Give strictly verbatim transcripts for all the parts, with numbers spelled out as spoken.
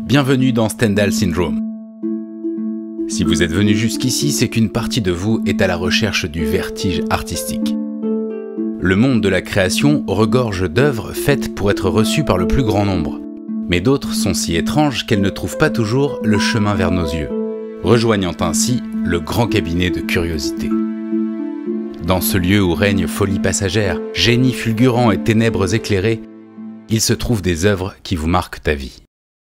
Bienvenue dans Stendhal Syndrome. Si vous êtes venu jusqu'ici, c'est qu'une partie de vous est à la recherche du vertige artistique. Le monde de la création regorge d'œuvres faites pour être reçues par le plus grand nombre. Mais d'autres sont si étranges qu'elles ne trouvent pas toujours le chemin vers nos yeux, rejoignant ainsi le grand cabinet de curiosité. Dans ce lieu où règne folie passagère, génie fulgurant et ténèbres éclairées, il se trouve des œuvres qui vous marquent ta vie.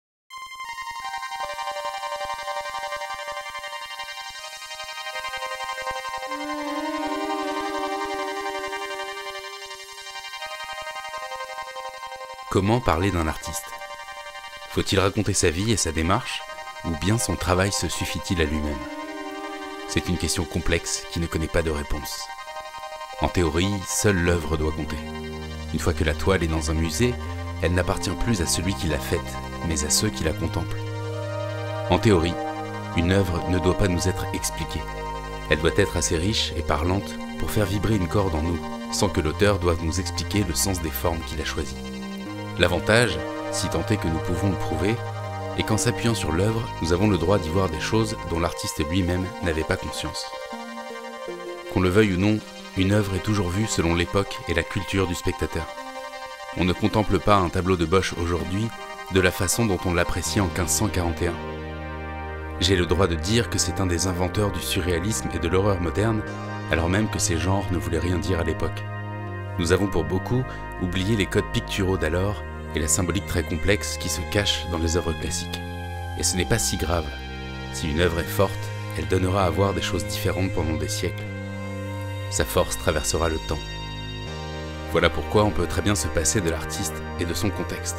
Comment parler d'un artiste? Faut-il raconter sa vie et sa démarche, ou bien son travail se suffit-il à lui-même? C'est une question complexe qui ne connaît pas de réponse. En théorie, seule l'œuvre doit compter. Une fois que la toile est dans un musée, elle n'appartient plus à celui qui l'a faite, mais à ceux qui la contemplent. En théorie, une œuvre ne doit pas nous être expliquée. Elle doit être assez riche et parlante pour faire vibrer une corde en nous, sans que l'auteur doive nous expliquer le sens des formes qu'il a choisies. L'avantage, si tant est que nous pouvons le prouver, est qu'en s'appuyant sur l'œuvre, nous avons le droit d'y voir des choses dont l'artiste lui-même n'avait pas conscience. Qu'on le veuille ou non, une œuvre est toujours vue selon l'époque et la culture du spectateur. On ne contemple pas un tableau de Bosch aujourd'hui de la façon dont on l'appréciait en quinze cent quarante et un. J'ai le droit de dire que c'est un des inventeurs du surréalisme et de l'horreur moderne, alors même que ces genres ne voulaient rien dire à l'époque. Nous avons pour beaucoup oublié les codes picturaux d'alors et la symbolique très complexe qui se cache dans les œuvres classiques. Et ce n'est pas si grave. Si une œuvre est forte, elle donnera à voir des choses différentes pendant des siècles. Sa force traversera le temps. Voilà pourquoi on peut très bien se passer de l'artiste et de son contexte.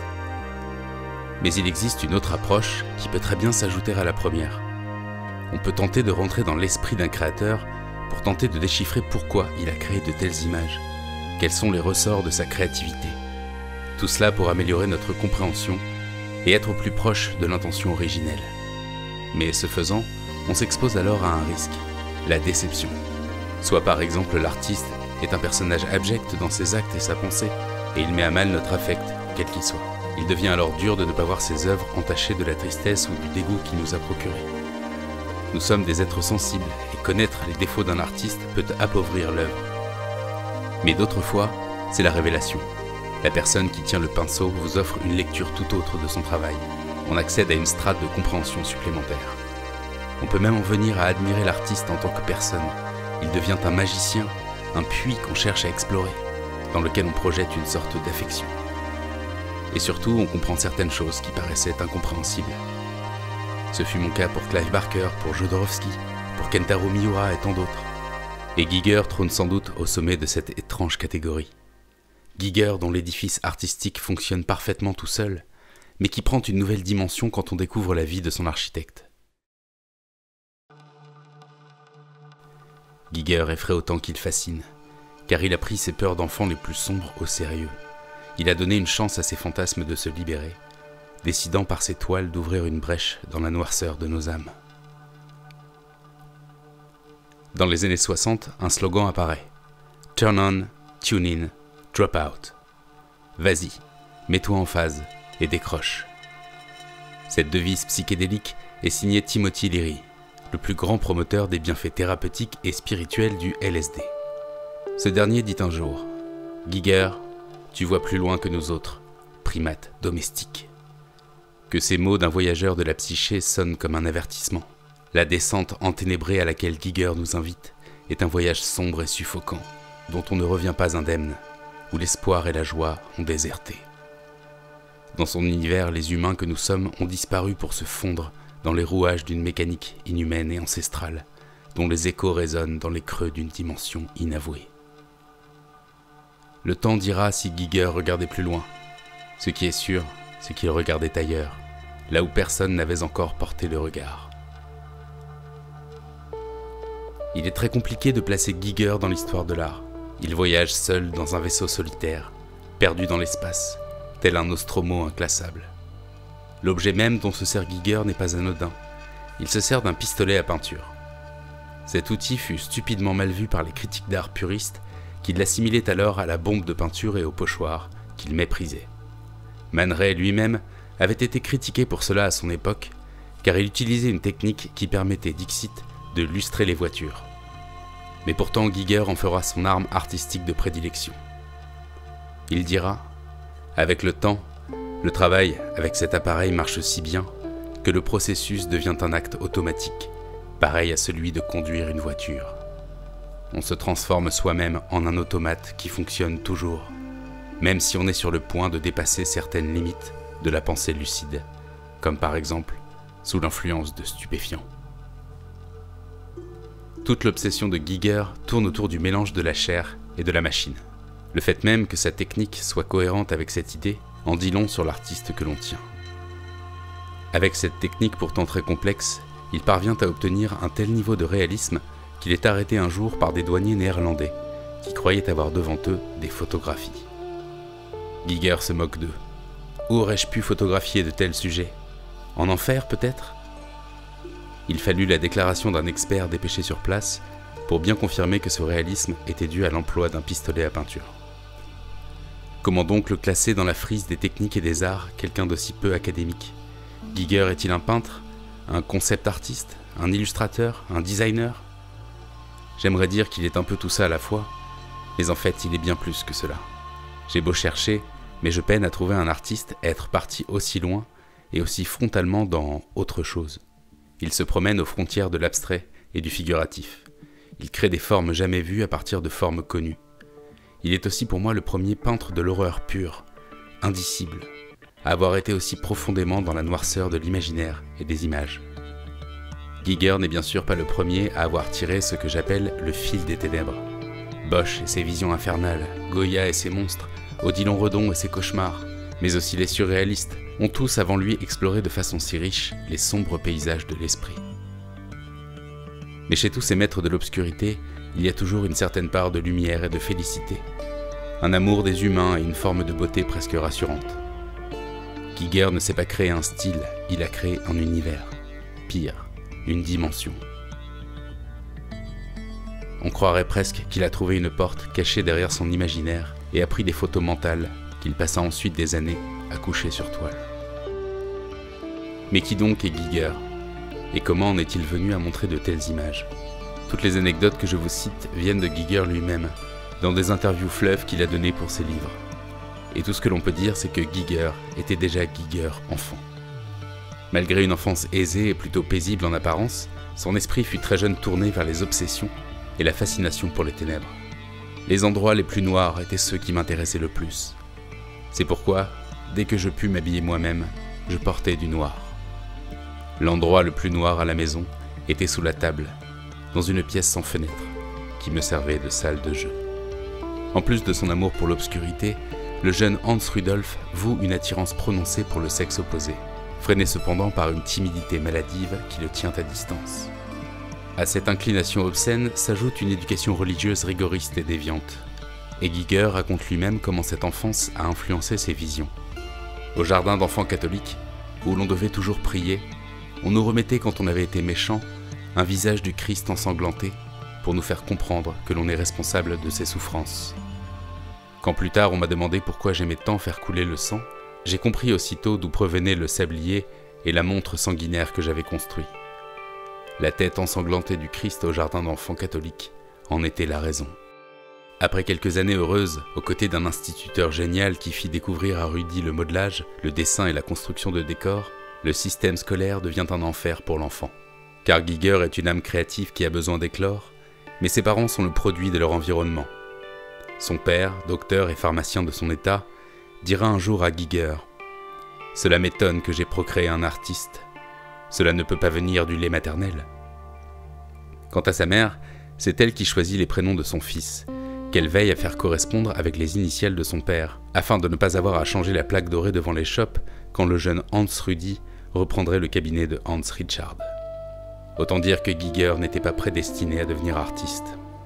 Mais il existe une autre approche qui peut très bien s'ajouter à la première. On peut tenter de rentrer dans l'esprit d'un créateur pour tenter de déchiffrer pourquoi il a créé de telles images. Quels sont les ressorts de sa créativité? Tout cela pour améliorer notre compréhension et être au plus proche de l'intention originelle. Mais ce faisant, on s'expose alors à un risque, la déception. Soit par exemple l'artiste est un personnage abject dans ses actes et sa pensée, et il met à mal notre affect, quel qu'il soit. Il devient alors dur de ne pas voir ses œuvres entachées de la tristesse ou du dégoût qu'il nous a procuré. Nous sommes des êtres sensibles, et connaître les défauts d'un artiste peut appauvrir l'œuvre. Mais d'autres fois, c'est la révélation. La personne qui tient le pinceau vous offre une lecture tout autre de son travail. On accède à une strate de compréhension supplémentaire. On peut même en venir à admirer l'artiste en tant que personne. Il devient un magicien, un puits qu'on cherche à explorer, dans lequel on projette une sorte d'affection. Et surtout, on comprend certaines choses qui paraissaient incompréhensibles. Ce fut mon cas pour Clive Barker, pour Jodorowsky, pour Kentaro Miura et tant d'autres. Et Giger trône sans doute au sommet de cette étrange catégorie. Giger dont l'édifice artistique fonctionne parfaitement tout seul, mais qui prend une nouvelle dimension quand on découvre la vie de son architecte. Giger effraie autant qu'il fascine, car il a pris ses peurs d'enfant les plus sombres au sérieux. Il a donné une chance à ses fantasmes de se libérer, décidant par ses toiles d'ouvrir une brèche dans la noirceur de nos âmes. Dans les années soixante, un slogan apparaît. Turn on, tune in, drop out. Vas-y, mets-toi en phase et décroche. Cette devise psychédélique est signée Timothy Leary, le plus grand promoteur des bienfaits thérapeutiques et spirituels du L S D. Ce dernier dit un jour « Giger, tu vois plus loin que nous autres, primates domestiques. » Que ces mots d'un voyageur de la psyché sonnent comme un avertissement. La descente enténébrée à laquelle Giger nous invite est un voyage sombre et suffocant, dont on ne revient pas indemne, où l'espoir et la joie ont déserté. Dans son univers, les humains que nous sommes ont disparu pour se fondre dans les rouages d'une mécanique inhumaine et ancestrale, dont les échos résonnent dans les creux d'une dimension inavouée. Le temps dira si Giger regardait plus loin. Ce qui est sûr, c'est qu'il regardait ailleurs, là où personne n'avait encore porté le regard. Il est très compliqué de placer Giger dans l'histoire de l'art. Il voyage seul dans un vaisseau solitaire, perdu dans l'espace, tel un Nostromo inclassable. L'objet même dont se sert Giger n'est pas anodin. Il se sert d'un pistolet à peinture. Cet outil fut stupidement mal vu par les critiques d'art puristes qui l'assimilaient alors à la bombe de peinture et au pochoir qu'il méprisait. Man Ray lui-même avait été critiqué pour cela à son époque, car il utilisait une technique qui permettait, dixit, de lustrer les voitures. Mais pourtant Giger en fera son arme artistique de prédilection. Il dira « Avec le temps, le travail avec cet appareil marche si bien que le processus devient un acte automatique, pareil à celui de conduire une voiture. On se transforme soi-même en un automate qui fonctionne toujours, même si on est sur le point de dépasser certaines limites de la pensée lucide, comme par exemple sous l'influence de stupéfiants. » Toute l'obsession de Giger tourne autour du mélange de la chair et de la machine. Le fait même que sa technique soit cohérente avec cette idée en dit long sur l'artiste que l'on tient. Avec cette technique pourtant très complexe, il parvient à obtenir un tel niveau de réalisme qu'il est arrêté un jour par des douaniers néerlandais qui croyaient avoir devant eux des photographies. Giger se moque d'eux. Où aurais-je pu photographier de tels sujets? En enfer peut-être? Il fallut la déclaration d'un expert dépêché sur place pour bien confirmer que ce réalisme était dû à l'emploi d'un pistolet à peinture. Comment donc le classer dans la frise des techniques et des arts, quelqu'un d'aussi peu académique? Giger est-il un peintre, un concept artiste, un illustrateur, un designer? J'aimerais dire qu'il est un peu tout ça à la fois, mais en fait il est bien plus que cela. J'ai beau chercher, mais je peine à trouver un artiste être parti aussi loin et aussi frontalement dans autre chose. Il se promène aux frontières de l'abstrait et du figuratif. Il crée des formes jamais vues à partir de formes connues. Il est aussi pour moi le premier peintre de l'horreur pure, indicible, à avoir été aussi profondément dans la noirceur de l'imaginaire et des images. Giger n'est bien sûr pas le premier à avoir tiré ce que j'appelle le fil des ténèbres. Bosch et ses visions infernales, Goya et ses monstres, Odilon Redon et ses cauchemars, mais aussi les surréalistes, ont tous avant lui exploré de façon si riche les sombres paysages de l'esprit. Mais chez tous ces maîtres de l'obscurité, il y a toujours une certaine part de lumière et de félicité, un amour des humains et une forme de beauté presque rassurante. Giger ne s'est pas créé un style, il a créé un univers, pire, une dimension. On croirait presque qu'il a trouvé une porte cachée derrière son imaginaire et a pris des photos mentales qu'il passa ensuite des années à coucher sur toile. Mais qui donc est Giger? Et comment en est-il venu à montrer de telles images? Toutes les anecdotes que je vous cite viennent de Giger lui-même, dans des interviews fleuves qu'il a données pour ses livres. Et tout ce que l'on peut dire, c'est que Giger était déjà Giger enfant. Malgré une enfance aisée et plutôt paisible en apparence, son esprit fut très jeune tourné vers les obsessions et la fascination pour les ténèbres. Les endroits les plus noirs étaient ceux qui m'intéressaient le plus. C'est pourquoi, dès que je pus m'habiller moi-même, je portais du noir. L'endroit le plus noir à la maison était sous la table, dans une pièce sans fenêtre, qui me servait de salle de jeu. En plus de son amour pour l'obscurité, le jeune Hans Rudolf voue une attirance prononcée pour le sexe opposé, freinée cependant par une timidité maladive qui le tient à distance. À cette inclination obscène s'ajoute une éducation religieuse rigoriste et déviante. Et Giger raconte lui-même comment cette enfance a influencé ses visions. Au jardin d'enfants catholiques, où l'on devait toujours prier, on nous remettait quand on avait été méchant un visage du Christ ensanglanté pour nous faire comprendre que l'on est responsable de ses souffrances. Quand plus tard on m'a demandé pourquoi j'aimais tant faire couler le sang, j'ai compris aussitôt d'où provenait le sablier et la montre sanguinaire que j'avais construit. La tête ensanglantée du Christ au jardin d'enfants catholiques en était la raison. Après quelques années heureuses, aux côtés d'un instituteur génial qui fit découvrir à Rudy le modelage, le dessin et la construction de décors, le système scolaire devient un enfer pour l'enfant. Car Giger est une âme créative qui a besoin d'éclore, mais ses parents sont le produit de leur environnement. Son père, docteur et pharmacien de son état, dira un jour à Giger « Cela m'étonne que j'ai procréé un artiste. Cela ne peut pas venir du lait maternel. » Quant à sa mère, c'est elle qui choisit les prénoms de son fils, qu'elle veille à faire correspondre avec les initiales de son père, afin de ne pas avoir à changer la plaque dorée devant l'échoppe quand le jeune Hans Rudy reprendrait le cabinet de Hans Richard. Autant dire que Giger n'était pas prédestiné à devenir artiste.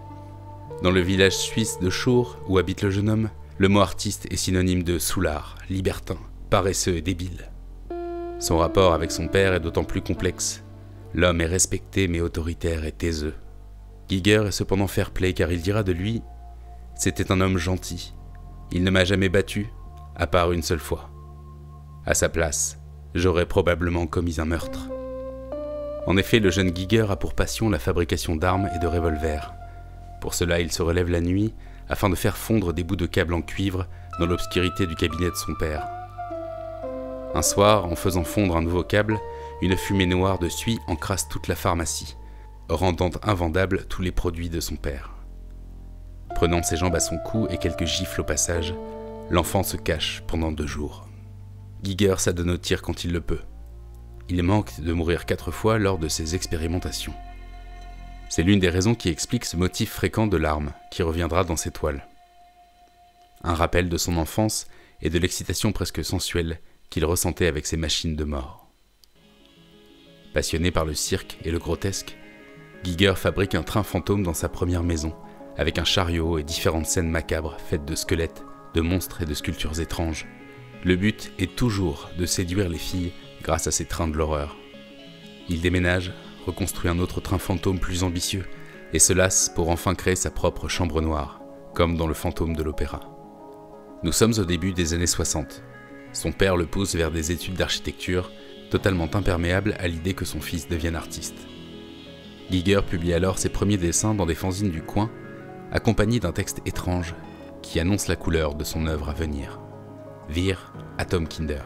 Dans le village suisse de Chur, où habite le jeune homme, le mot artiste est synonyme de soulard, libertin, paresseux et débile. Son rapport avec son père est d'autant plus complexe. L'homme est respecté mais autoritaire et taiseux. Giger est cependant fair-play car il dira de lui « C'était un homme gentil. Il ne m'a jamais battu, à part une seule fois. » À sa place, j'aurais probablement commis un meurtre. En effet, le jeune Giger a pour passion la fabrication d'armes et de revolvers. Pour cela, il se relève la nuit afin de faire fondre des bouts de câble en cuivre dans l'obscurité du cabinet de son père. Un soir, en faisant fondre un nouveau câble, une fumée noire de suie encrasse toute la pharmacie, rendant invendables tous les produits de son père. Prenant ses jambes à son cou et quelques gifles au passage, l'enfant se cache pendant deux jours. Giger s'adonne au tir quand il le peut. Il manque de mourir quatre fois lors de ses expérimentations. C'est l'une des raisons qui explique ce motif fréquent de l'arme, qui reviendra dans ses toiles. Un rappel de son enfance et de l'excitation presque sensuelle qu'il ressentait avec ses machines de mort. Passionné par le cirque et le grotesque, Giger fabrique un train fantôme dans sa première maison, avec un chariot et différentes scènes macabres faites de squelettes, de monstres et de sculptures étranges. Le but est toujours de séduire les filles grâce à ces trains de l'horreur. Il déménage, reconstruit un autre train fantôme plus ambitieux, et se lasse pour enfin créer sa propre chambre noire, comme dans le fantôme de l'opéra. Nous sommes au début des années soixante. Son père le pousse vers des études d'architecture, totalement imperméable à l'idée que son fils devienne artiste. Giger publie alors ses premiers dessins dans des fanzines du coin, accompagnés d'un texte étrange qui annonce la couleur de son œuvre à venir. Wir Atomkinder.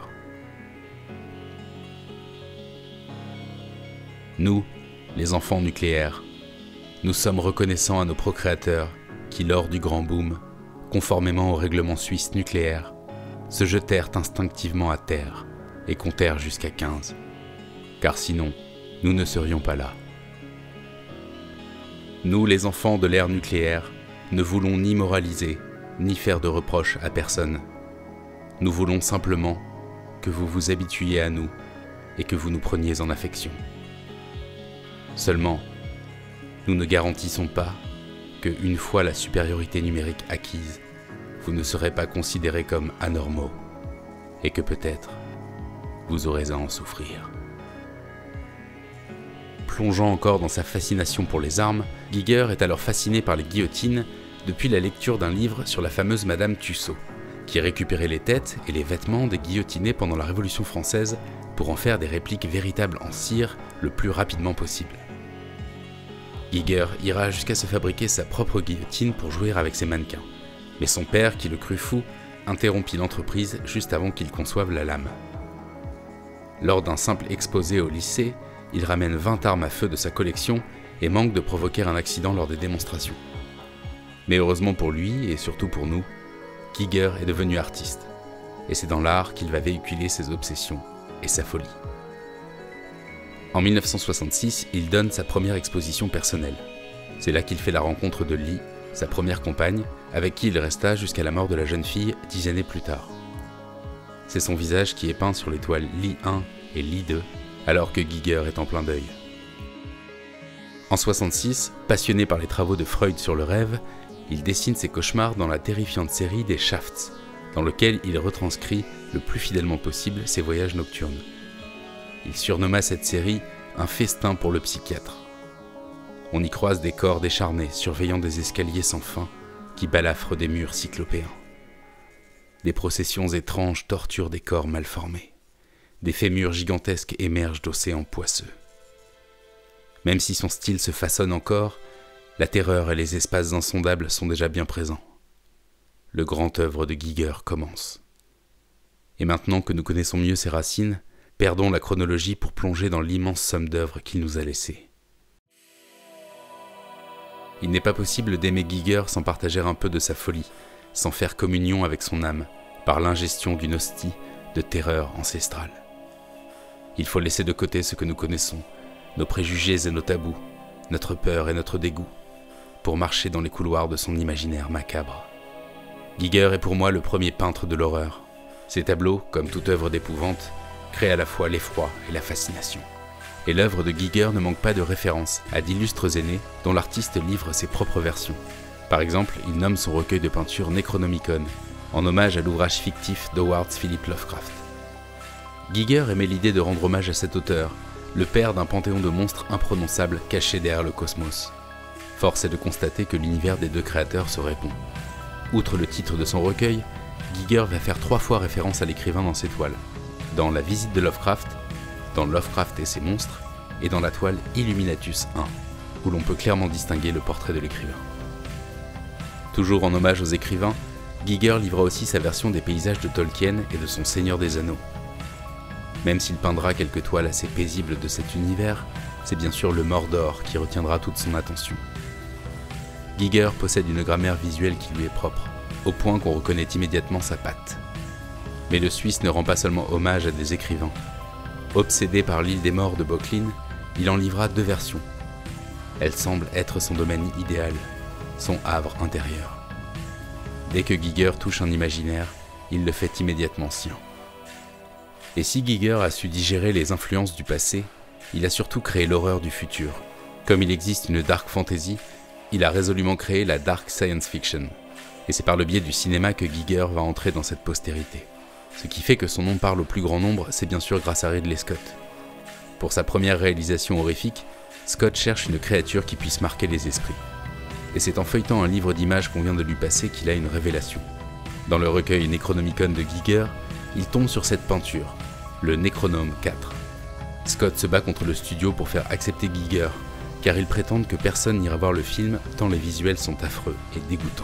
Nous, les enfants nucléaires, nous sommes reconnaissants à nos procréateurs qui, lors du grand boom, conformément au règlement suisse nucléaire, se jetèrent instinctivement à terre et comptèrent jusqu'à quinze. Car sinon, nous ne serions pas là. Nous, les enfants de l'ère nucléaire, ne voulons ni moraliser, ni faire de reproches à personne. Nous voulons simplement que vous vous habituiez à nous et que vous nous preniez en affection. Seulement, nous ne garantissons pas que, une fois la supériorité numérique acquise, vous ne serez pas considérés comme anormaux et que peut-être vous aurez à en souffrir. Plongeant encore dans sa fascination pour les armes, Giger est alors fasciné par les guillotines depuis la lecture d'un livre sur la fameuse Madame Tussaud, qui récupérait les têtes et les vêtements des guillotinés pendant la Révolution française pour en faire des répliques véritables en cire le plus rapidement possible. Giger ira jusqu'à se fabriquer sa propre guillotine pour jouer avec ses mannequins, mais son père, qui le crut fou, interrompit l'entreprise juste avant qu'il conçoive la lame. Lors d'un simple exposé au lycée, il ramène vingt armes à feu de sa collection et manque de provoquer un accident lors des démonstrations. Mais heureusement pour lui, et surtout pour nous, Giger est devenu artiste, et c'est dans l'art qu'il va véhiculer ses obsessions et sa folie. En mille neuf cent soixante-six, il donne sa première exposition personnelle. C'est là qu'il fait la rencontre de Lee, sa première compagne, avec qui il resta jusqu'à la mort de la jeune fille dix années plus tard. C'est son visage qui est peint sur les toiles Lee un et Lee deux, alors que Giger est en plein deuil. En soixante-six, passionné par les travaux de Freud sur le rêve, il dessine ses cauchemars dans la terrifiante série des Shafts, dans lequel il retranscrit le plus fidèlement possible ses voyages nocturnes. Il surnomma cette série un festin pour le psychiatre. On y croise des corps décharnés surveillant des escaliers sans fin qui balafrent des murs cyclopéens. Des processions étranges torturent des corps mal formés. Des fémurs gigantesques émergent d'océans poisseux. Même si son style se façonne encore, la terreur et les espaces insondables sont déjà bien présents. Le grand œuvre de Giger commence. Et maintenant que nous connaissons mieux ses racines, perdons la chronologie pour plonger dans l'immense somme d'œuvres qu'il nous a laissées. Il n'est pas possible d'aimer Giger sans partager un peu de sa folie, sans faire communion avec son âme, par l'ingestion d'une hostie de terreur ancestrale. Il faut laisser de côté ce que nous connaissons, nos préjugés et nos tabous, notre peur et notre dégoût, pour marcher dans les couloirs de son imaginaire macabre. Giger est pour moi le premier peintre de l'horreur. Ses tableaux, comme toute œuvre d'épouvante, créent à la fois l'effroi et la fascination. Et l'œuvre de Giger ne manque pas de références à d'illustres aînés dont l'artiste livre ses propres versions. Par exemple, il nomme son recueil de peinture Necronomicon, en hommage à l'ouvrage fictif d'Howard Philip Lovecraft. Giger aimait l'idée de rendre hommage à cet auteur, le père d'un panthéon de monstres imprononçables cachés derrière le cosmos. Force est de constater que l'univers des deux créateurs se répond. Outre le titre de son recueil, Giger va faire trois fois référence à l'écrivain dans ses toiles. dans La visite de Lovecraft, dans Lovecraft et ses monstres, et dans la toile Illuminatus un, où l'on peut clairement distinguer le portrait de l'écrivain. Toujours en hommage aux écrivains, Giger livra aussi sa version des paysages de Tolkien et de son Seigneur des Anneaux. Même s'il peindra quelques toiles assez paisibles de cet univers, c'est bien sûr le Mordor qui retiendra toute son attention. Giger possède une grammaire visuelle qui lui est propre, au point qu'on reconnaît immédiatement sa patte. Mais le Suisse ne rend pas seulement hommage à des écrivains. Obsédé par l'île des morts de Böcklin, il en livra deux versions. Elle semble être son domaine idéal, son havre intérieur. Dès que Giger touche un imaginaire, il le fait immédiatement sien. Et si Giger a su digérer les influences du passé, il a surtout créé l'horreur du futur. Comme il existe une dark fantasy, il a résolument créé la dark science fiction. Et c'est par le biais du cinéma que Giger va entrer dans cette postérité. Ce qui fait que son nom parle au plus grand nombre, c'est bien sûr grâce à Ridley Scott. Pour sa première réalisation horrifique, Scott cherche une créature qui puisse marquer les esprits. Et c'est en feuilletant un livre d'images qu'on vient de lui passer qu'il a une révélation. Dans le recueil Necronomicon de Giger, il tombe sur cette peinture, le Necronome quatre. Scott se bat contre le studio pour faire accepter Giger, car ils prétendent que personne n'ira voir le film tant les visuels sont affreux et dégoûtants.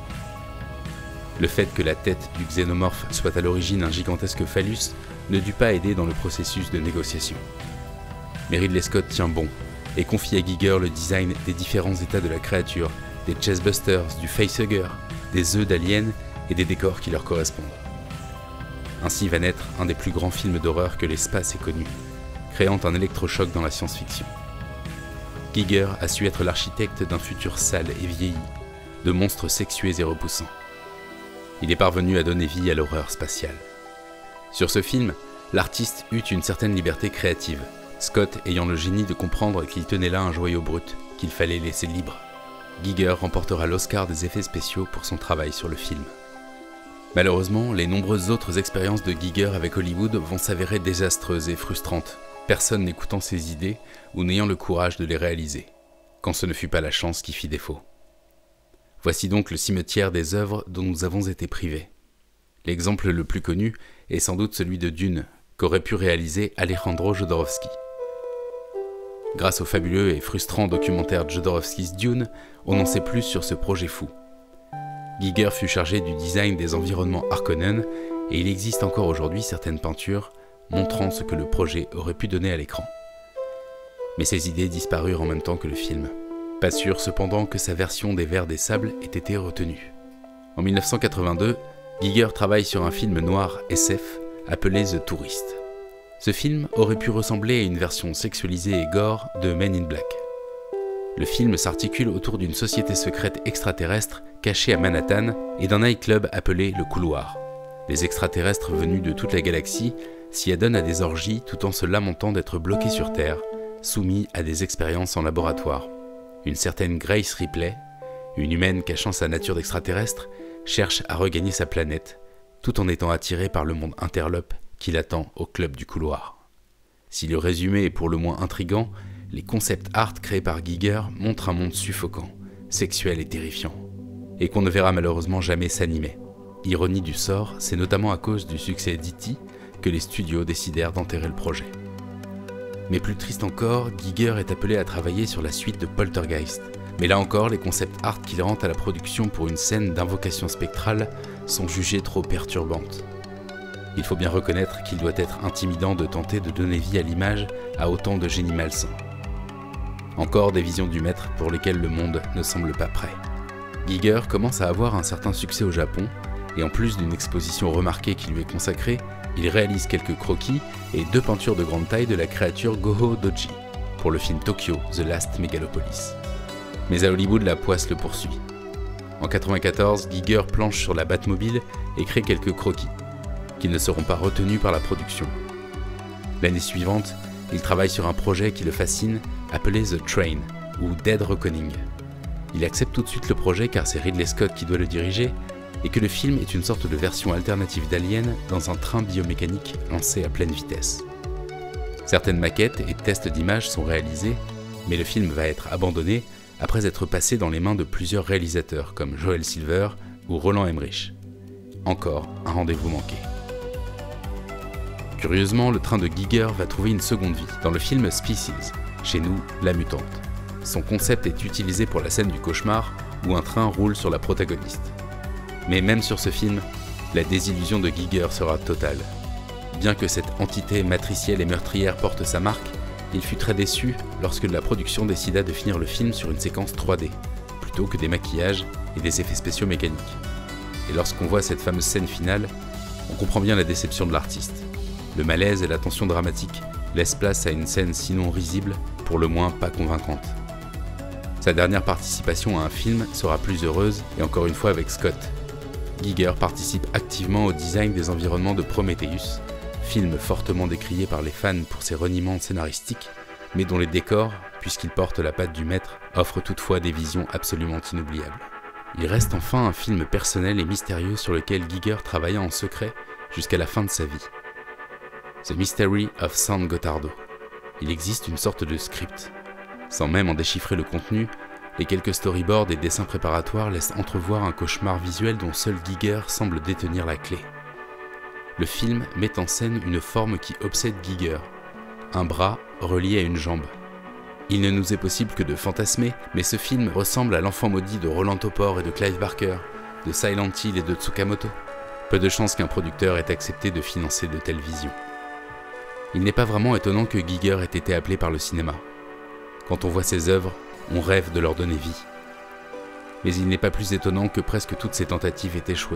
Le fait que la tête du xénomorphe soit à l'origine un gigantesque phallus ne dut pas aider dans le processus de négociation. Mais Ridley Scott tient bon et confie à Giger le design des différents états de la créature, des chestbusters, du facehugger, des œufs d'aliens et des décors qui leur correspondent. Ainsi va naître un des plus grands films d'horreur que l'espace ait connu, créant un électrochoc dans la science-fiction. Giger a su être l'architecte d'un futur sale et vieilli, de monstres sexués et repoussants. Il est parvenu à donner vie à l'horreur spatiale. Sur ce film, l'artiste eut une certaine liberté créative, Scott ayant le génie de comprendre qu'il tenait là un joyau brut, qu'il fallait laisser libre. Giger remportera l'Oscar des effets spéciaux pour son travail sur le film. Malheureusement, les nombreuses autres expériences de Giger avec Hollywood vont s'avérer désastreuses et frustrantes, personne n'écoutant ses idées ou n'ayant le courage de les réaliser, quand ce ne fut pas la chance qui fit défaut. Voici donc le cimetière des œuvres dont nous avons été privés. L'exemple le plus connu est sans doute celui de Dune, qu'aurait pu réaliser Alejandro Jodorowsky. Grâce au fabuleux et frustrant documentaire Jodorowsky's Dune, on en sait plus sur ce projet fou. Giger fut chargé du design des environnements Harkonnen, et il existe encore aujourd'hui certaines peintures montrant ce que le projet aurait pu donner à l'écran. Mais ces idées disparurent en même temps que le film. Pas sûr cependant que sa version des Vers des Sables ait été retenue. En mille neuf cent quatre-vingt-deux, Giger travaille sur un film noir S F appelé The Tourist. Ce film aurait pu ressembler à une version sexualisée et gore de Men in Black. Le film s'articule autour d'une société secrète extraterrestre cachée à Manhattan et d'un nightclub appelé Le Couloir. Les extraterrestres venus de toute la galaxie s'y adonnent à des orgies tout en se lamentant d'être bloqués sur Terre, soumis à des expériences en laboratoire. Une certaine Grace Ripley, une humaine cachant sa nature d'extraterrestre, cherche à regagner sa planète, tout en étant attirée par le monde interlope qui l'attend au club du couloir. Si le résumé est pour le moins intrigant, les concept art créés par Giger montrent un monde suffocant, sexuel et terrifiant, et qu'on ne verra malheureusement jamais s'animer. Ironie du sort, c'est notamment à cause du succès d'E T que les studios décidèrent d'enterrer le projet. Mais plus triste encore, Giger est appelé à travailler sur la suite de Poltergeist. Mais là encore, les concept art qu'il rentre à la production pour une scène d'invocation spectrale sont jugées trop perturbantes. Il faut bien reconnaître qu'il doit être intimidant de tenter de donner vie à l'image à autant de génies malsains. Encore des visions du maître pour lesquelles le monde ne semble pas prêt. Giger commence à avoir un certain succès au Japon, et en plus d'une exposition remarquée qui lui est consacrée, il réalise quelques croquis et deux peintures de grande taille de la créature Goho Doji, pour le film Tokyo, The Last Megalopolis. Mais à Hollywood, la poisse le poursuit. En quatre-vingt-quatorze, Giger planche sur la Batmobile et crée quelques croquis, qui ne seront pas retenus par la production. L'année suivante, il travaille sur un projet qui le fascine, appelé The Train, ou Dead Reckoning. Il accepte tout de suite le projet car c'est Ridley Scott qui doit le diriger, et que le film est une sorte de version alternative d'Alien dans un train biomécanique lancé à pleine vitesse. Certaines maquettes et tests d'images sont réalisés, mais le film va être abandonné après être passé dans les mains de plusieurs réalisateurs comme Joel Silver ou Roland Emmerich. Encore un rendez-vous manqué. Curieusement, le train de Giger va trouver une seconde vie dans le film Species, chez nous, La Mutante. Son concept est utilisé pour la scène du cauchemar où un train roule sur la protagoniste. Mais même sur ce film, la désillusion de Giger sera totale. Bien que cette entité matricielle et meurtrière porte sa marque, il fut très déçu lorsque la production décida de finir le film sur une séquence trois D, plutôt que des maquillages et des effets spéciaux mécaniques. Et lorsqu'on voit cette fameuse scène finale, on comprend bien la déception de l'artiste. Le malaise et la tension dramatique laissent place à une scène sinon risible, pour le moins pas convaincante. Sa dernière participation à un film sera plus heureuse, et encore une fois avec Scott. Giger participe activement au design des environnements de Prometheus, film fortement décrié par les fans pour ses reniements scénaristiques, mais dont les décors, puisqu'il porte la patte du maître, offrent toutefois des visions absolument inoubliables. Il reste enfin un film personnel et mystérieux sur lequel Giger travailla en secret jusqu'à la fin de sa vie. The Mystery of San Gottardo. Il existe une sorte de script. Sans même en déchiffrer le contenu, les quelques storyboards et dessins préparatoires laissent entrevoir un cauchemar visuel dont seul Giger semble détenir la clé. Le film met en scène une forme qui obsède Giger, un bras relié à une jambe. Il ne nous est possible que de fantasmer, mais ce film ressemble à l'enfant maudit de Roland Topor et de Clive Barker, de Silent Hill et de Tsukamoto. Peu de chances qu'un producteur ait accepté de financer de telles visions. Il n'est pas vraiment étonnant que Giger ait été appelé par le cinéma. Quand on voit ses œuvres, on rêve de leur donner vie. Mais il n'est pas plus étonnant que presque toutes ses tentatives aient échoué.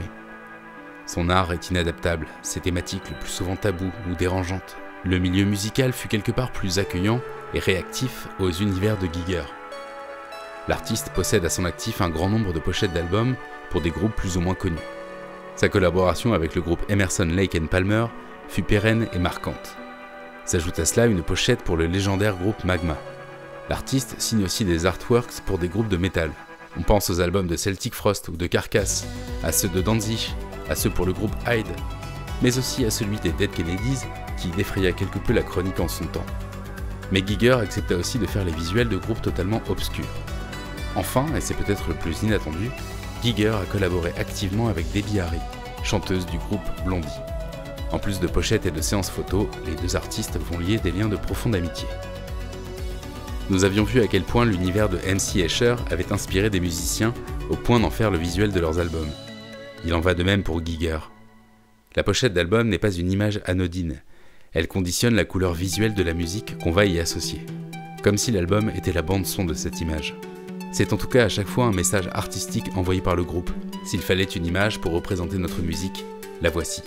Son art est inadaptable, ses thématiques le plus souvent taboues ou dérangeantes. Le milieu musical fut quelque part plus accueillant et réactif aux univers de Giger. L'artiste possède à son actif un grand nombre de pochettes d'albums pour des groupes plus ou moins connus. Sa collaboration avec le groupe Emerson, Lake and Palmer fut pérenne et marquante. S'ajoute à cela une pochette pour le légendaire groupe Magma. L'artiste signe aussi des artworks pour des groupes de métal. On pense aux albums de Celtic Frost ou de Carcass, à ceux de Danzig, à ceux pour le groupe Hyde, mais aussi à celui des Dead Kennedys qui défraya quelque peu la chronique en son temps. Mais Giger accepta aussi de faire les visuels de groupes totalement obscurs. Enfin, et c'est peut-être le plus inattendu, Giger a collaboré activement avec Debbie Harry, chanteuse du groupe Blondie. En plus de pochettes et de séances photos, les deux artistes vont lier des liens de profonde amitié. Nous avions vu à quel point l'univers de M C Escher avait inspiré des musiciens au point d'en faire le visuel de leurs albums. Il en va de même pour Giger. La pochette d'album n'est pas une image anodine, elle conditionne la couleur visuelle de la musique qu'on va y associer, comme si l'album était la bande-son de cette image. C'est en tout cas à chaque fois un message artistique envoyé par le groupe. S'il fallait une image pour représenter notre musique, la voici.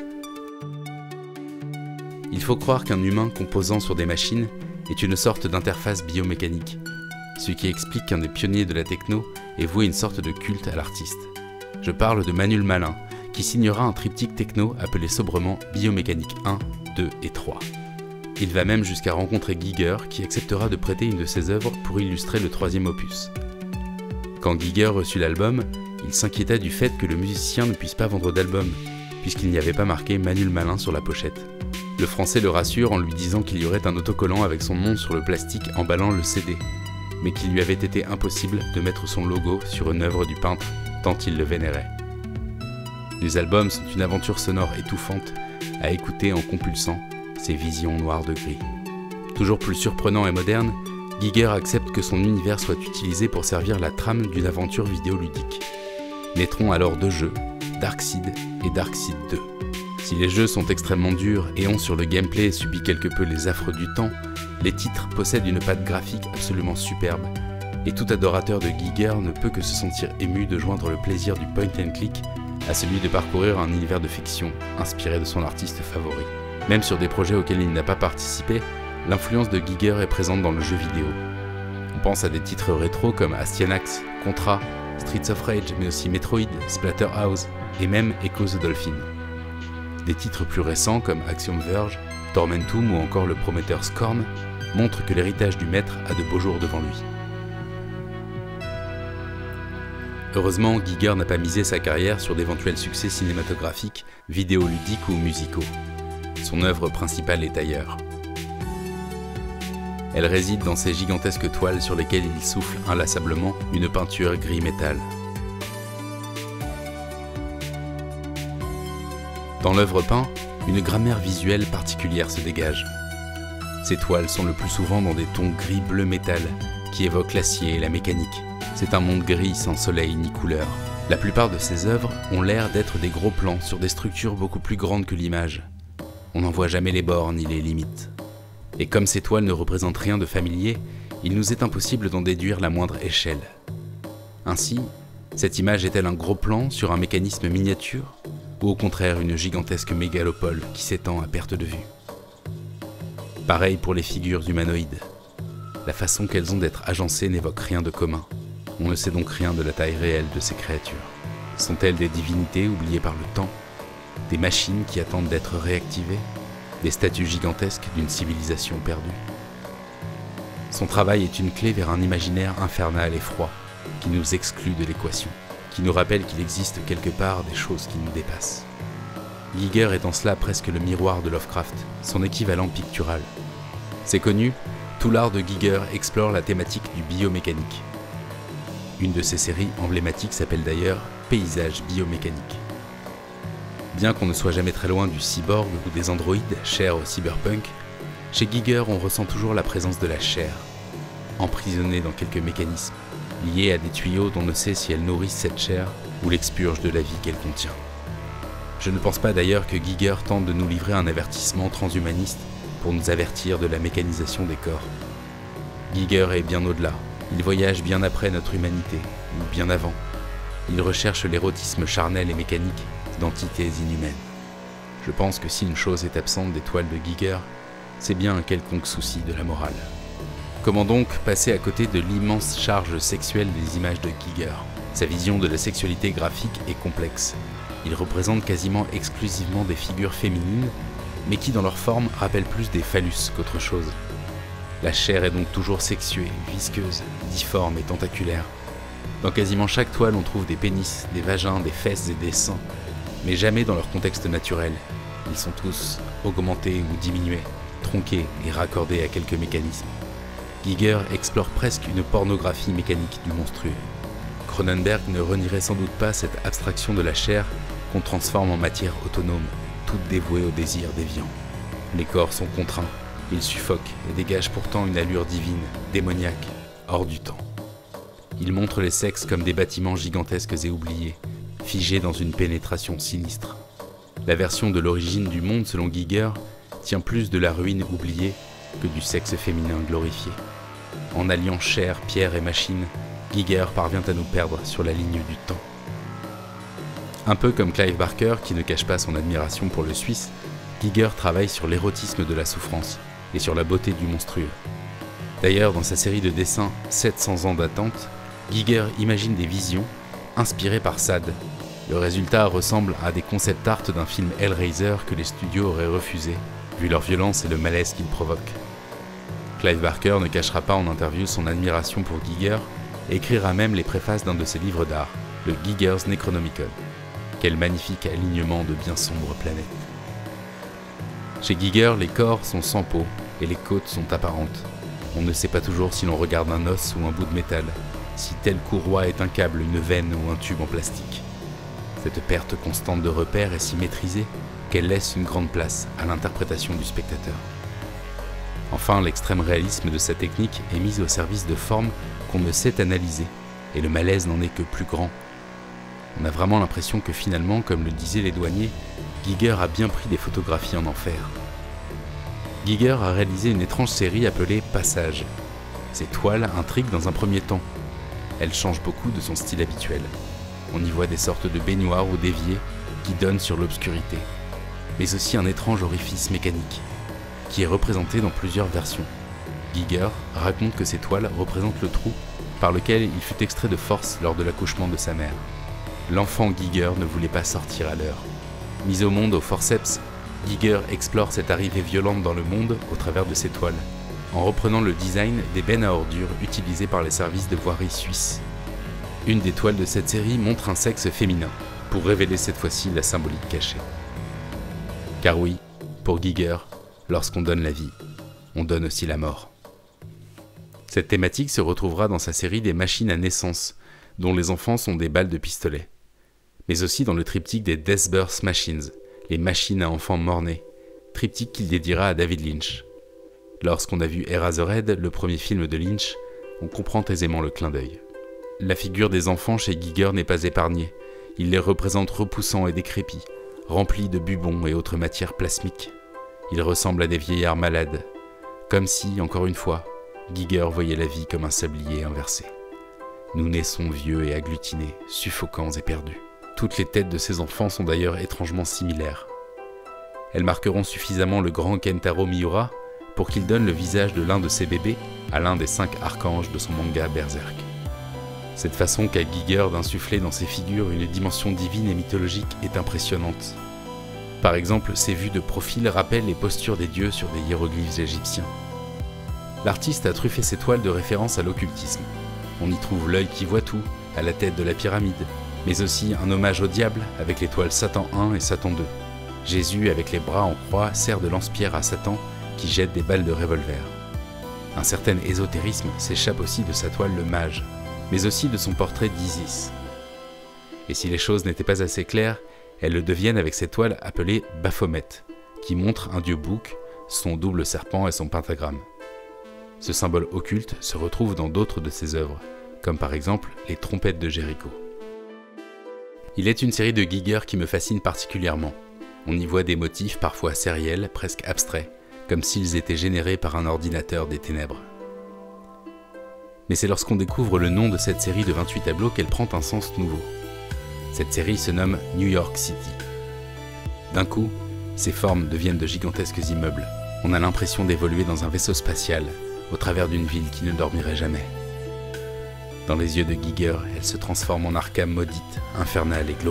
Il faut croire qu'un humain composant sur des machines est une sorte d'interface biomécanique, ce qui explique qu'un des pionniers de la techno ait voué une sorte de culte à l'artiste. Je parle de Manu le Malin, qui signera un triptyque techno appelé sobrement Biomécanique un, deux et trois. Il va même jusqu'à rencontrer Giger, qui acceptera de prêter une de ses œuvres pour illustrer le troisième opus. Quand Giger reçut l'album, il s'inquiéta du fait que le musicien ne puisse pas vendre d'album, puisqu'il n'y avait pas marqué Manu le Malin sur la pochette. Le français le rassure en lui disant qu'il y aurait un autocollant avec son nom sur le plastique emballant le C D, mais qu'il lui avait été impossible de mettre son logo sur une œuvre du peintre, tant il le vénérait. Les albums sont une aventure sonore étouffante à écouter en compulsant ces visions noires de gris. Toujours plus surprenant et moderne, Giger accepte que son univers soit utilisé pour servir la trame d'une aventure vidéoludique. Naîtront alors deux jeux, Darkseid et Darkseid deux. Si les jeux sont extrêmement durs et ont sur le gameplay subi quelque peu les affres du temps, les titres possèdent une patte graphique absolument superbe, et tout adorateur de Giger ne peut que se sentir ému de joindre le plaisir du point and click à celui de parcourir un univers de fiction inspiré de son artiste favori. Même sur des projets auxquels il n'a pas participé, l'influence de Giger est présente dans le jeu vidéo. On pense à des titres rétro comme Astyanax, Contra, Streets of Rage, mais aussi Metroid, Splatterhouse et même Echo the Dolphin. Des titres plus récents comme Axiom Verge, Tormentum ou encore le prometteur Scorn montrent que l'héritage du maître a de beaux jours devant lui. Heureusement, Giger n'a pas misé sa carrière sur d'éventuels succès cinématographiques, vidéoludiques ou musicaux. Son œuvre principale est ailleurs. Elle réside dans ces gigantesques toiles sur lesquelles il souffle inlassablement une peinture gris métal. Dans l'œuvre peinte, une grammaire visuelle particulière se dégage. Ces toiles sont le plus souvent dans des tons gris-bleu métal qui évoquent l'acier et la mécanique. C'est un monde gris sans soleil ni couleur. La plupart de ces œuvres ont l'air d'être des gros plans sur des structures beaucoup plus grandes que l'image. On n'en voit jamais les bords ni les limites. Et comme ces toiles ne représentent rien de familier, il nous est impossible d'en déduire la moindre échelle. Ainsi, cette image est-elle un gros plan sur un mécanisme miniature, ou au contraire une gigantesque mégalopole qui s'étend à perte de vue? Pareil pour les figures humanoïdes. La façon qu'elles ont d'être agencées n'évoque rien de commun. On ne sait donc rien de la taille réelle de ces créatures. Sont-elles des divinités oubliées par le temps? Des machines qui attendent d'être réactivées? Des statues gigantesques d'une civilisation perdue? Son travail est une clé vers un imaginaire infernal et froid, qui nous exclut de l'équation, qui nous rappelle qu'il existe quelque part des choses qui nous dépassent. Giger est en cela presque le miroir de Lovecraft, son équivalent pictural. C'est connu, tout l'art de Giger explore la thématique du biomécanique. Une de ses séries emblématiques s'appelle d'ailleurs « Paysage biomécanique ». Bien qu'on ne soit jamais très loin du cyborg ou des androïdes chers au cyberpunk, chez Giger on ressent toujours la présence de la chair, emprisonnée dans quelques mécanismes, liés à des tuyaux dont on ne sait si elles nourrissent cette chair ou l'expurgent de la vie qu'elle contient. Je ne pense pas d'ailleurs que Giger tente de nous livrer un avertissement transhumaniste pour nous avertir de la mécanisation des corps. Giger est bien au-delà. Il voyage bien après notre humanité, ou bien avant. Il recherche l'érotisme charnel et mécanique d'entités inhumaines. Je pense que si une chose est absente des toiles de Giger, c'est bien un quelconque souci de la morale. Comment donc passer à côté de l'immense charge sexuelle des images de Giger? Sa vision de la sexualité graphique est complexe. Il représente quasiment exclusivement des figures féminines, mais qui dans leur forme rappellent plus des phallus qu'autre chose. La chair est donc toujours sexuée, visqueuse, difforme et tentaculaire. Dans quasiment chaque toile, on trouve des pénis, des vagins, des fesses et des seins, mais jamais dans leur contexte naturel. Ils sont tous augmentés ou diminués, tronqués et raccordés à quelques mécanismes. Giger explore presque une pornographie mécanique du monstrueux. Cronenberg ne renierait sans doute pas cette abstraction de la chair qu'on transforme en matière autonome, toute dévouée au désir déviant. Les corps sont contraints. Il suffoque et dégage pourtant une allure divine, démoniaque, hors du temps. Il montre les sexes comme des bâtiments gigantesques et oubliés, figés dans une pénétration sinistre. La version de l'origine du monde selon Giger tient plus de la ruine oubliée que du sexe féminin glorifié. En alliant chair, pierre et machine, Giger parvient à nous perdre sur la ligne du temps. Un peu comme Clive Barker qui ne cache pas son admiration pour le Suisse, Giger travaille sur l'érotisme de la souffrance et sur la beauté du monstrueux. D'ailleurs, dans sa série de dessins sept cents ans d'attente, Giger imagine des visions inspirées par Sade. Le résultat ressemble à des concept art d'un film Hellraiser que les studios auraient refusé, vu leur violence et le malaise qu'ils provoquent. Clive Barker ne cachera pas en interview son admiration pour Giger et écrira même les préfaces d'un de ses livres d'art, le Giger's Necronomicon. Quel magnifique alignement de bien sombres planètes. Chez Giger, les corps sont sans peau et les côtes sont apparentes. On ne sait pas toujours si l'on regarde un os ou un bout de métal, si tel courroie est un câble, une veine ou un tube en plastique. Cette perte constante de repères est si maîtrisée qu'elle laisse une grande place à l'interprétation du spectateur. Enfin, l'extrême réalisme de sa technique est mis au service de formes qu'on ne sait analyser, et le malaise n'en est que plus grand. On a vraiment l'impression que finalement, comme le disaient les douaniers, Giger a bien pris des photographies en enfer. Giger a réalisé une étrange série appelée Passage. Ces toiles intriguent dans un premier temps. Elles changent beaucoup de son style habituel. On y voit des sortes de baignoires ou d'éviers qui donnent sur l'obscurité, mais aussi un étrange orifice mécanique, qui est représenté dans plusieurs versions. Giger raconte que ces toiles représentent le trou par lequel il fut extrait de force lors de l'accouchement de sa mère. L'enfant Giger ne voulait pas sortir à l'heure. Mis au monde au forceps, Giger explore cette arrivée violente dans le monde au travers de ses toiles, en reprenant le design des bennes à ordures utilisées par les services de voirie suisses. Une des toiles de cette série montre un sexe féminin, pour révéler cette fois-ci la symbolique cachée. Car oui, pour Giger, lorsqu'on donne la vie, on donne aussi la mort. Cette thématique se retrouvera dans sa série des machines à naissance, dont les enfants sont des balles de pistolet, mais aussi dans le triptyque des Death Birth Machines, Les machines à enfants mort-nés, triptyque qu'il dédiera à David Lynch. Lorsqu'on a vu Eraserhead, le premier film de Lynch, on comprend aisément le clin d'œil. La figure des enfants chez Giger n'est pas épargnée. Il les représente repoussants et décrépits, remplis de bubons et autres matières plasmiques. Ils ressemblent à des vieillards malades, comme si, encore une fois, Giger voyait la vie comme un sablier inversé. Nous naissons vieux et agglutinés, suffocants et perdus. Toutes les têtes de ces enfants sont d'ailleurs étrangement similaires. Elles marqueront suffisamment le grand Kentaro Miura pour qu'il donne le visage de l'un de ses bébés à l'un des cinq archanges de son manga Berserk. Cette façon qu'a Giger d'insuffler dans ses figures une dimension divine et mythologique est impressionnante. Par exemple, ses vues de profil rappellent les postures des dieux sur des hiéroglyphes égyptiens. L'artiste a truffé ses toiles de référence à l'occultisme. On y trouve l'œil qui voit tout, à la tête de la pyramide, mais aussi un hommage au diable avec les toiles Satan un et Satan deux. Jésus, avec les bras en croix, sert de lance-pierre à Satan qui jette des balles de revolver. Un certain ésotérisme s'échappe aussi de sa toile Le Mage, mais aussi de son portrait d'Isis. Et si les choses n'étaient pas assez claires, elles le deviennent avec cette toile appelée Baphomet, qui montre un dieu bouc, son double serpent et son pentagramme. Ce symbole occulte se retrouve dans d'autres de ses œuvres, comme par exemple les trompettes de Jéricho. Il est une série de Giger qui me fascine particulièrement. On y voit des motifs parfois sériels, presque abstraits, comme s'ils étaient générés par un ordinateur des ténèbres. Mais c'est lorsqu'on découvre le nom de cette série de vingt-huit tableaux qu'elle prend un sens nouveau. Cette série se nomme New York City. D'un coup, ces formes deviennent de gigantesques immeubles. On a l'impression d'évoluer dans un vaisseau spatial, au travers d'une ville qui ne dormirait jamais. Dans les yeux de Giger, elle se transforme en Arkham maudite, infernale et glauque.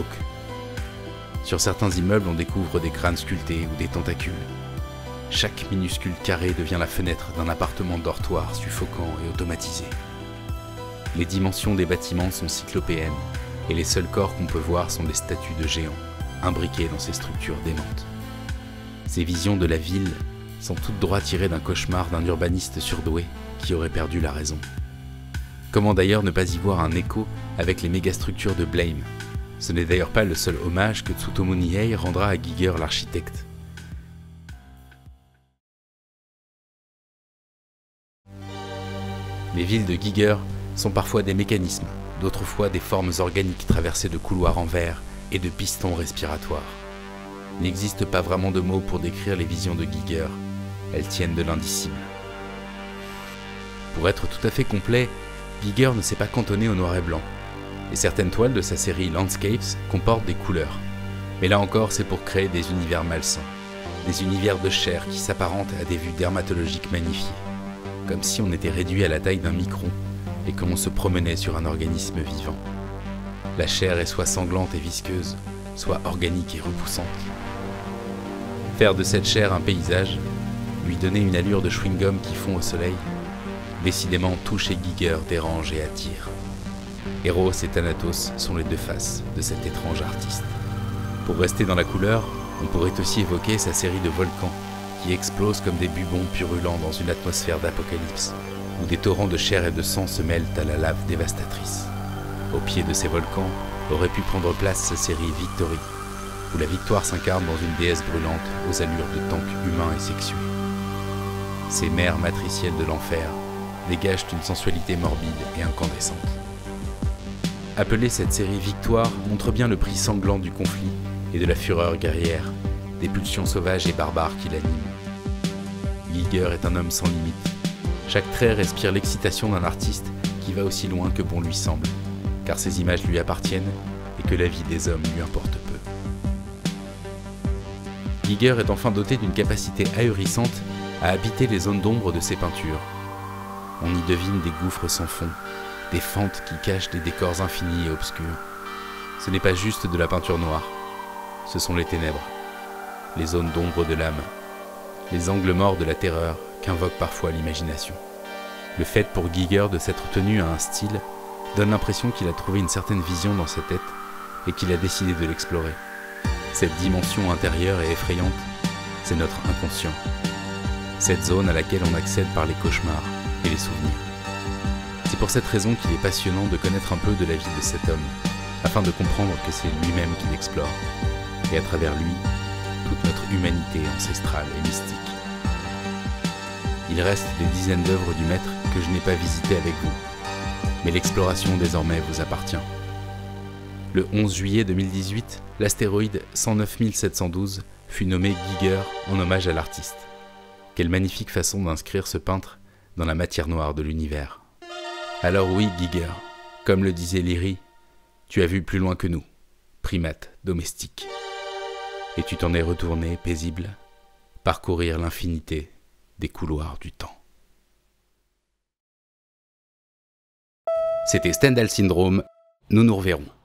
Sur certains immeubles, on découvre des crânes sculptés ou des tentacules. Chaque minuscule carré devient la fenêtre d'un appartement dortoir suffocant et automatisé. Les dimensions des bâtiments sont cyclopéennes, et les seuls corps qu'on peut voir sont des statues de géants, imbriquées dans ces structures démentes. Ces visions de la ville sont toutes droit tirées d'un cauchemar d'un urbaniste surdoué qui aurait perdu la raison. Comment d'ailleurs ne pas y voir un écho avec les mégastructures de Blame? Ce n'est d'ailleurs pas le seul hommage que Tsutomu Nihei rendra à Giger l'architecte. Les villes de Giger sont parfois des mécanismes, d'autres fois des formes organiques traversées de couloirs en verre et de pistons respiratoires. Il n'existe pas vraiment de mots pour décrire les visions de Giger, elles tiennent de l'indicible. Pour être tout à fait complet, Giger ne s'est pas cantonné au noir et blanc, et certaines toiles de sa série Landscapes comportent des couleurs. Mais là encore, c'est pour créer des univers malsains, des univers de chair qui s'apparentent à des vues dermatologiques magnifiées, comme si on était réduit à la taille d'un micron et que l'on se promenait sur un organisme vivant. La chair est soit sanglante et visqueuse, soit organique et repoussante. Faire de cette chair un paysage, lui donner une allure de chewing-gum qui fond au soleil, décidément tout chez Giger dérange et attire. Eros et Thanatos sont les deux faces de cet étrange artiste. Pour rester dans la couleur, on pourrait aussi évoquer sa série de volcans qui explosent comme des bubons purulents dans une atmosphère d'apocalypse, où des torrents de chair et de sang se mêlent à la lave dévastatrice. Au pied de ces volcans aurait pu prendre place sa série Victory, où la victoire s'incarne dans une déesse brûlante aux allures de tank humain et sexué. Ces mers matricielles de l'enfer dégagent une sensualité morbide et incandescente. Appeler cette série Victoire montre bien le prix sanglant du conflit et de la fureur guerrière, des pulsions sauvages et barbares qui l'animent. Giger est un homme sans limite. Chaque trait respire l'excitation d'un artiste qui va aussi loin que bon lui semble, car ses images lui appartiennent et que la vie des hommes lui importe peu. Giger est enfin doté d'une capacité ahurissante à habiter les zones d'ombre de ses peintures. On y devine des gouffres sans fond, des fentes qui cachent des décors infinis et obscurs. Ce n'est pas juste de la peinture noire, ce sont les ténèbres, les zones d'ombre de l'âme, les angles morts de la terreur qu'invoque parfois l'imagination. Le fait pour Giger de s'être tenu à un style donne l'impression qu'il a trouvé une certaine vision dans sa tête et qu'il a décidé de l'explorer. Cette dimension intérieure et effrayante, c'est notre inconscient, cette zone à laquelle on accède par les cauchemars et les souvenirs. C'est pour cette raison qu'il est passionnant de connaître un peu de la vie de cet homme, afin de comprendre que c'est lui-même qui l'explore, et à travers lui, toute notre humanité ancestrale et mystique. Il reste des dizaines d'œuvres du maître que je n'ai pas visitées avec vous, mais l'exploration désormais vous appartient. Le onze juillet deux mille dix-huit, l'astéroïde cent neuf mille sept cent douze fut nommé Giger en hommage à l'artiste. Quelle magnifique façon d'inscrire ce peintre dans la matière noire de l'univers. Alors oui, Giger, comme le disait Léry, tu as vu plus loin que nous, primates domestiques. Et tu t'en es retourné paisible, parcourir l'infinité des couloirs du temps. C'était Stendhal Syndrome, nous nous reverrons.